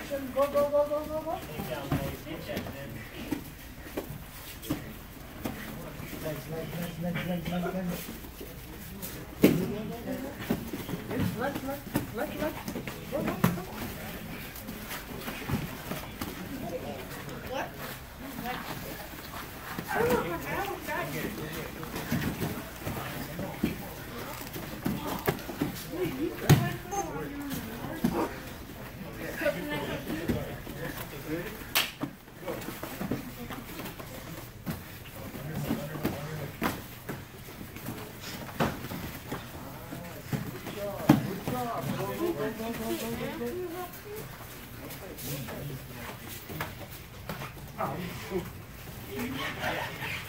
direction. Go, go, go, go, go, go. Legs, legs, legs, legs, legs, legs, legs. Legs, legs, legs, legs. Go, go, go. What? Oh.